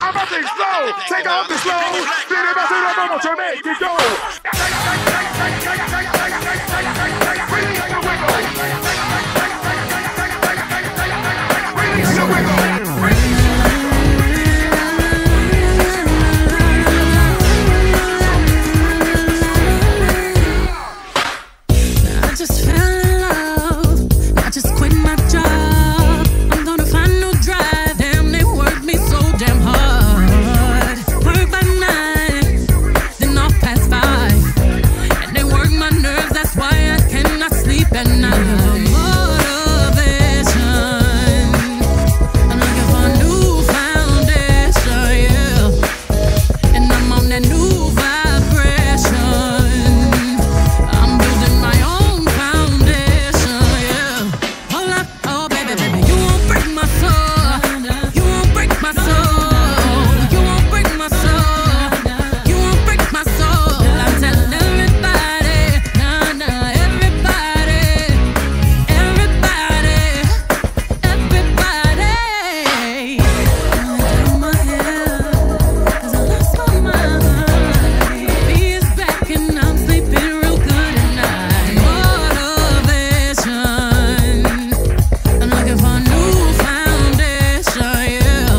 I'm about to explode. Take off the slow. Then about to know what you make it go. Release the wiggle. Release the wiggle. I just fell in love. I just quit my job. I'm gonna find no drive. Damn, they work me so damn hard. Work by 9, then off past 5. And they work my nerves, that's why I cannot sleep at night. Motivation. I'm looking for a new foundation, yeah. And I'm on that new vibration. I'm building my own foundation, yeah. Hold up, oh baby, baby, you won't break my soul. You won't break my soul. You won't break my soul. You won't break my soul. I'm telling everybody, nah, nah, everybody, everybody, everybody. I'm my hair, 'cause I lost my mind. He is back and I'm sleeping real good at night. Motivation. I'm looking for a new foundation, yeah.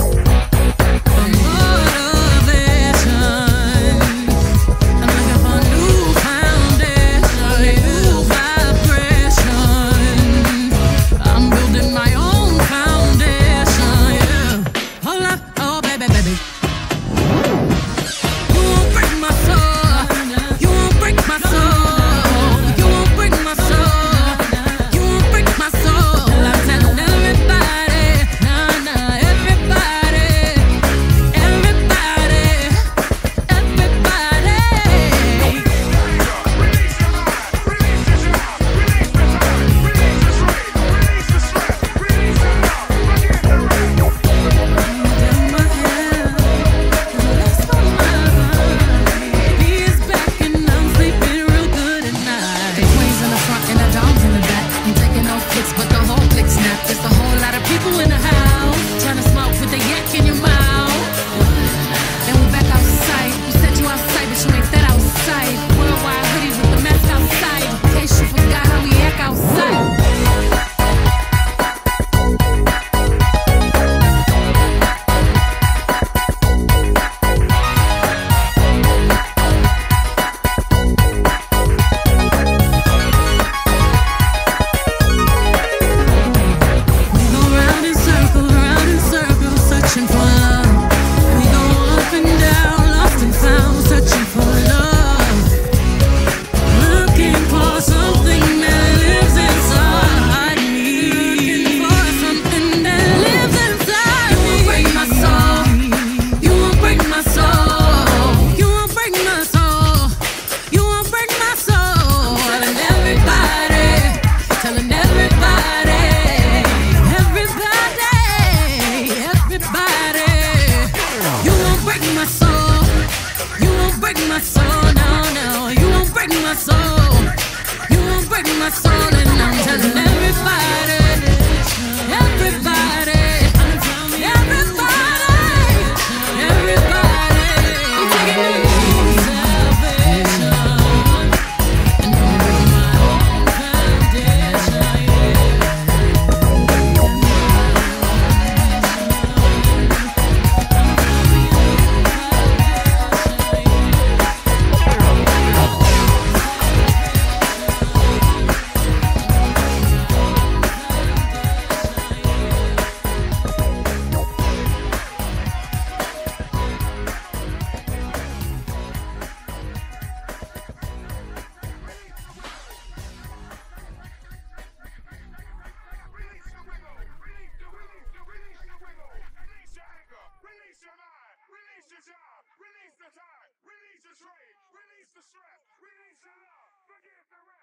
Motivation. I'm looking for a new foundation, new vibration. I'm building my own foundation, yeah. Hold up, oh baby, baby. You won't break my soul. You won't break my soul. You won't break my soul. You won't break my soul. I'm telling everybody, nah, nah, everybody, everybody, everybody. In my head, 'cause I lost my mind. He is back and I'm sleeping real good at night. The queens in the front and the dogs in the back. I'm taking off pics, but the whole click snap. There's a whole lot of people in the house trying to smoke with the yak in your mouth. Then we back outside. You said you outside, but you ain't that outside. Worldwide hoodie with the mask outside. In case you forgot how we act outside. We go round in circles, searching for love. We go up and down, lost and found, searching for love. Looking for something that lives inside me. Looking for something that lives inside me. You won't break my soul. You won't break my soul. You won't break my soul. You won't break my soul. Telling everybody, telling everybody, everybody, everybody. You won't break my soul. You won't break my soul. No, no. You won't break my soul. You won't break my soul. And I'm telling everybody, everybody, everybody, everybody. I'm taking a new salvation. And I'm building my own foundation, yeah. Release the job, release the time, release the time, release the stress, release the love, forgive the rest.